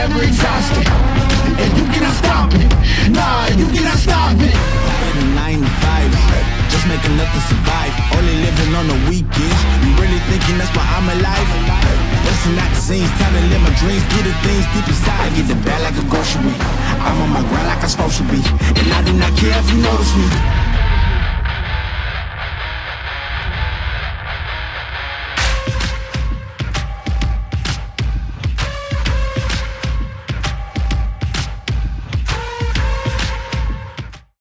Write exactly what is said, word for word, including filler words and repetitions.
never exhausted. And you cannot stop it. Nah, you cannot stop it. In a nine to five, just make enough to survive. Only living on the weekends. You really thinking that's why I'm alive? Busting out the scenes, time to live my dreams. Do the things deep inside. I get the bag like a grocery. I'm on my grind like I'm supposed to be. And I do not care if you notice me.